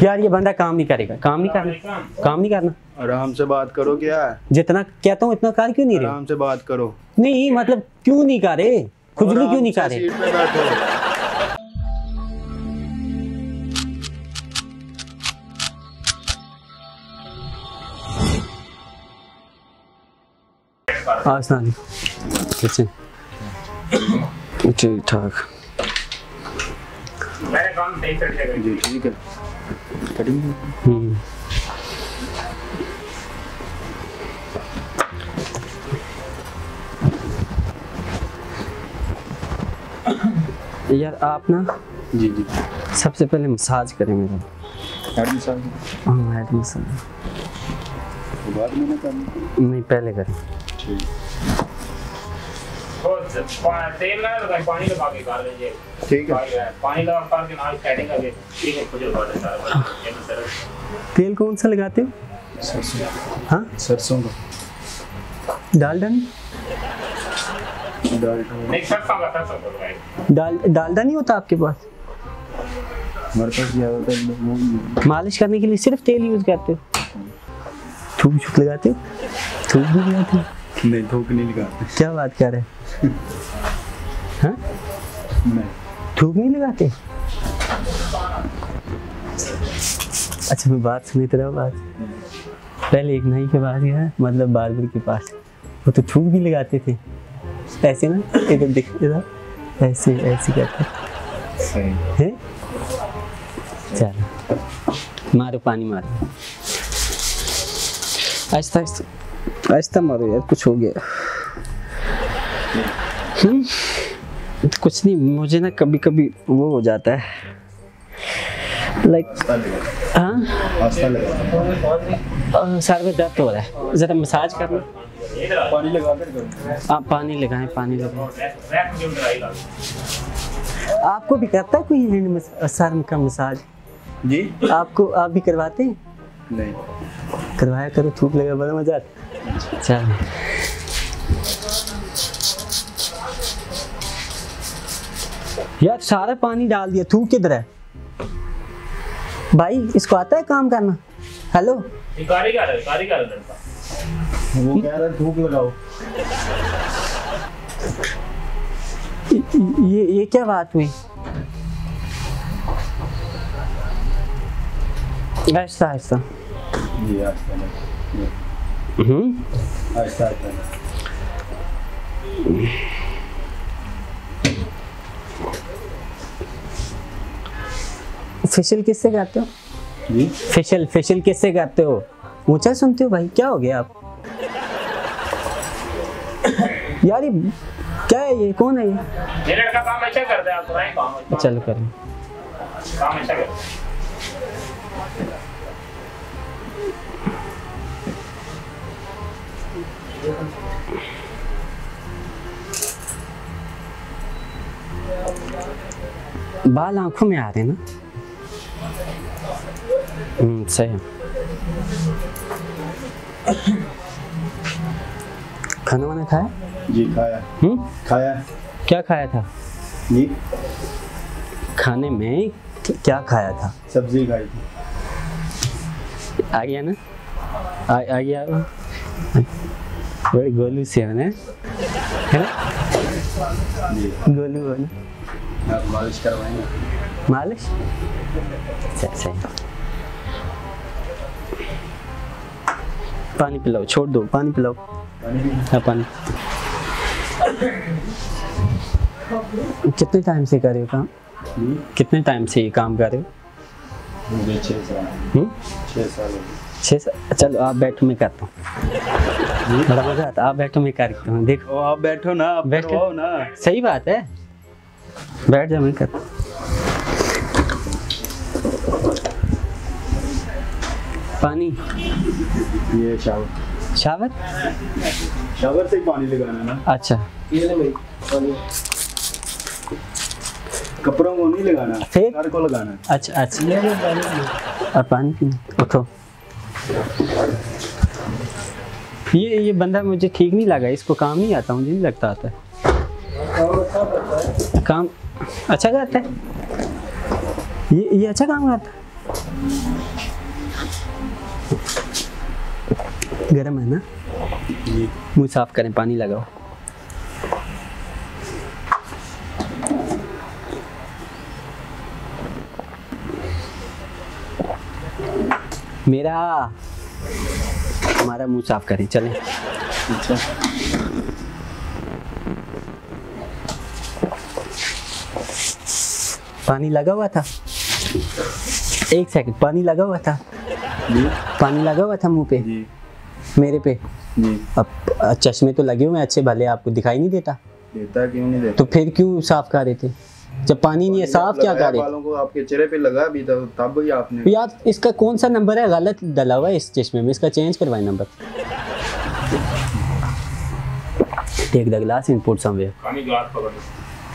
यार ये बंदा काम नहीं करेगा, काम नहीं करना। आराम से बात करो। क्या जितना कहता हूँ इतना कर क्यों नहीं रहे? आराम से बात करो। नहीं मतलब क्यों नहीं कर रहे? खुजली क्यों नहीं कर रहे? सीट पे बैठो। ठीक ठाक। मेरे काम सही कर देगा जी ठीक है। कटिंग यार आप ना जी जी सबसे पहले मसाज करें मेरा। Head massage. हाँ हेड मसाज। बाद में ना करना। नहीं पहले करें। ठीक। तेल लगा पानी लगा के कर लीजिए। ठीक है। पानी लगा करके नाल सेटिंग करके ठीक है खुजल कर देता है। तेल कौन सा लगाते हो? सरसों। हाँ सरसों का। डालडा नहीं? नहीं सरसों का लगाए। डालडा नहीं होता आपके पास? हमारे पास क्या होता है? मालिश करने के लिए सिर्फ तेल यूज करते हो? थूक लगाते हो? थूक भी लगाते हो? नहीं थूक नहीं लगाते। क्या बात कर रहे हैं? हाँ? नहीं थूक नहीं लगाते? अच्छा मैं बात सुनी तरह बात। पहले एक नाई के पास गया, मतलब बार्बर के पास, वो तो थूक भी लगाते थे ऐसे ना, इधर दिखते था ऐसे ऐसे करते। सही है? चलो मारो पानी मारो, आहिस्ता आहिस्ता आहिस्ता मारो यार, कुछ हो गया। कुछ नहीं, मुझे ना कभी कभी वो हो जाता है लाइक हाँ सर में दर्द हो रहा है, ज़रा मसाज करना। पानी लगा कर करो। आप पानी लगाएं, पानी लगाएं। आपको भी करता है कोई हैंड सर का मसाज? जी आपको आप भी करवाते हैं? नहीं करवाया करो, थूक लगा बड़ा मजा आता। चल यार सारा पानी डाल दिया, थूक किधर है भाई? इसको आता है काम करना? हेलो कारीगर लड़का वो कह रहा है थूक लगाओ। ये क्या बात हुई? आहिस्ता आहिस्ता। जी आहिस्ता आहिस्ता आहिस्ता। फेशियल किससे करते हो? जी फेशियल किससे करते हो? ऊंचा सुनते हो भाई, क्या हो गया आप? यार ये क्या है, ये कौन है ये? ये लड़का काम अच्छा करता है, आप बुराई काम अच्छा। चलो करें। काम अच्छा कर। बाल आंखों में आ रहे हैं ना? सही है। खाना वाना खाया? जी खाया। खाया। क्या खाया था? जी खाने में क्या खाया था? सब्जी खाई थी। आ गया ना? आ गया। बड़े गोलू से है ना? गोलू हो ना? आप मालिश करवाएंगे? मालिश? सही। पानी पिलाओ, छोड़ दो, पानी पिलाओ। हाँ पानी। कितने टाइम से कर रहे हो काम? कितने टाइम से ये काम कर रहे हो? मुझे 6 साल। 6 साल। 6 साल। चलो आप बैठो, मैं करता हूँ। बड़ा मजा आता है, आप बैठो मैं करता हूँ। देखो आप बैठो ना, आप बैठो ना। सही बात है, बैठ जाओ मैं करता हूँ। पानी ये शावर शावर से ही पानी लगाना ना। अच्छा ये ले भाई पानी, कपड़ों को नहीं लगाना, फिर सर को लगाना। अच्छा और पानी पीना। उठो। ये बंदा मुझे ठीक नहीं लगा, इसको काम नहीं आता, मुझे नहीं लगता आता है काम। अच्छा करता है ये अच्छा काम करता है। गरम है ना? जी। मुंह साफ करें, पानी लगाओ। मेरा हमारा मुंह साफ करें, चलें। अच्छा। पानी लगा हुआ था, एक सेकंड, पानी लगा हुआ था, जी पानी लगा हुआ था मुंह पे, जी मेरे पे। जी। अब चश्मे तो लगे हुए हैं अच्छे भले, आपको दिखाई नहीं देता, देता क्यों नहीं देता? तो फिर क्यों साफ कर रहे थे जब पानी नहीं है? साफ क्या कर रहे? बालों को आपके चेहरे पे लगा अभी तब ही आपने। यार इसका कौन सा नंबर है, गलत डला हुआ है इस चश्मे में, इसका चेंज करवाएं number. Take the glass and put somewhere. कामी ग्लास पकड़ लो।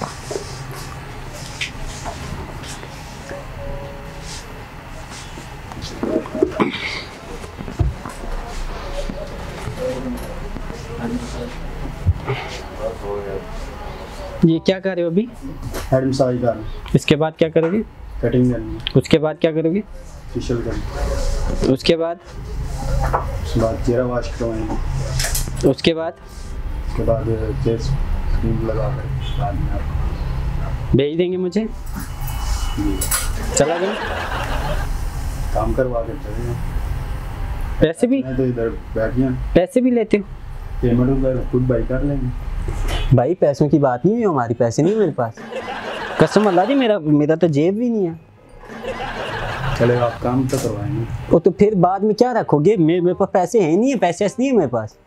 ये क्या कर रहे हो अभी? हेड मसाज करना, इसके बाद क्या करोगे? कटिंग करनी, उसके बाद क्या करोगे? फेशियल करना, उसके बाद उसके बाद चेहरा वॉश करवाएंगे, उसके बाद उसके बाद फेस क्रीम लगा कर बाद में आपको भेज देंगे मुझे, जी चला गया। काम करवा के चले जाओ। पैसे भी, मैं तो इधर बैठ गया, पैसे भी लेते हो? पेमेंट उधर खुद बाई कर लेंगे। भाई पैसों की बात नहीं हुई हमारी, पैसे नहीं है मेरे पास, कसम अल्लाह जी, मेरा तो जेब भी नहीं है। चले आप काम तो करवाएंगे। वो तो फिर बाद में क्या रखोगे? मेरे पास पैसे हैं नहीं है, पैसे ऐसे नहीं है मेरे पास।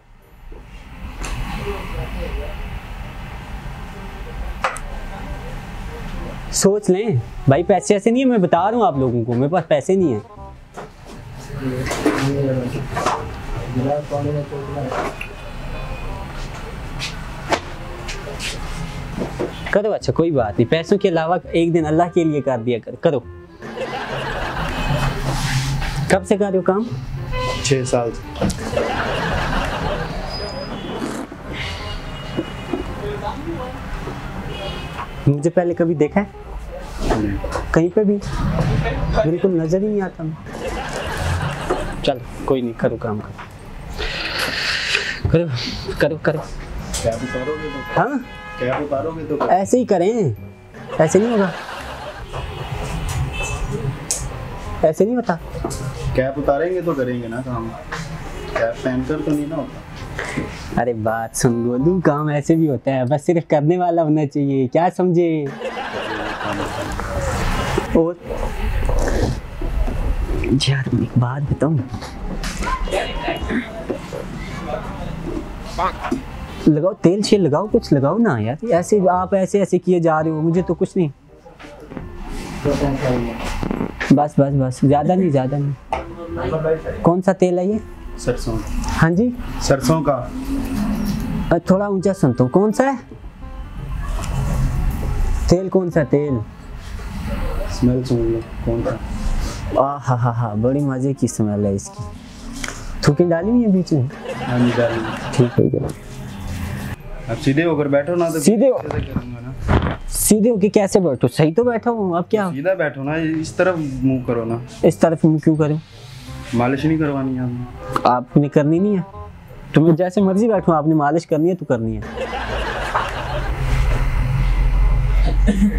सोच लें भाई, पैसे ऐसे नहीं है, मैं बता रहा हूँ आप लोगों को, मेरे पास पैसे नहीं है। करो, अच्छा कोई बात नहीं, पैसों के अलावा एक दिन अल्लाह के लिए कर दिया करो। कब से कर रहे हो काम? 6 साल से। मुझे पहले कभी देखा है नहीं। कहीं पे भी? बिल्कुल नजर ही नहीं आता। चल कोई नहीं, करो काम करो करो करो। कैप उतारोगे तो हाँ कैप उतारोगे तो ऐसे ही करें, ऐसे नहीं होगा, ऐसे नहीं होता। कैप उतारेंगे तो करेंगे ना काम, कैप पहनकर तो नहीं ना होता। अरे बात सुन गोलू, काम ऐसे भी होता है, बस सिर्फ करने वाला होना चाहिए, क्या समझे? और यार एक बात बताऊं, लगाओ तेल शेल लगाओ, कुछ लगाओ ना यार, ऐसे आप ऐसे किए जा रहे हो, मुझे तो कुछ नहीं। बस बस बस, ज्यादा नहीं। कौन सा तेल है ये? सरसों। हाँ जी, सरसों का। थोड़ा ऊंचा सुनता हूँ, कौन सा है तेल? कौन सा तेल? स्मेल सुन लो कौन सा। हा, बड़ी मजे की स्मेल है इसकी। थूकी डाली हुई है बीच में? हाँ जी डाली। ठीक है चलो। अब सीधे होकर बैठो ना, तो सीधे हो- कैसे करूंगा ना। सीधे होके कैसे बैठो? सही तो बैठा हूँ, अब क्या? सीधा बैठो ना, इस तरफ मुंह करो ना। इस तरफ मुंह क्यों करूँ? मालिश नहीं करवानी है आपने? आपने करनी नहीं है, तुम्हें जैसे मर्जी बैठो, आपने मालिश करनी है तो करनी है।